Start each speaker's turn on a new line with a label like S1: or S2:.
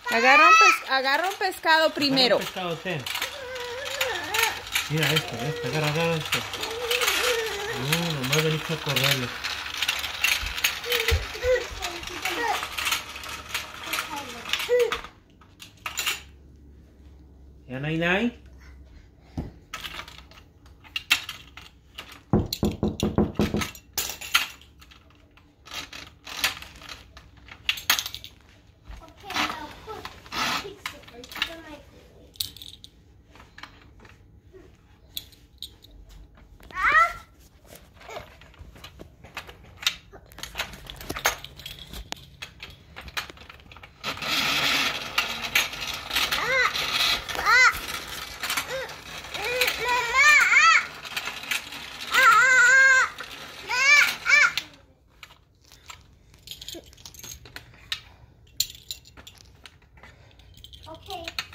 S1: Agarra un pescado primero.
S2: Agarra un pescado, ten. Mira esto, agarra esto. Nomás veniste a correrlo. ¿Ya, Nay?
S3: Okay.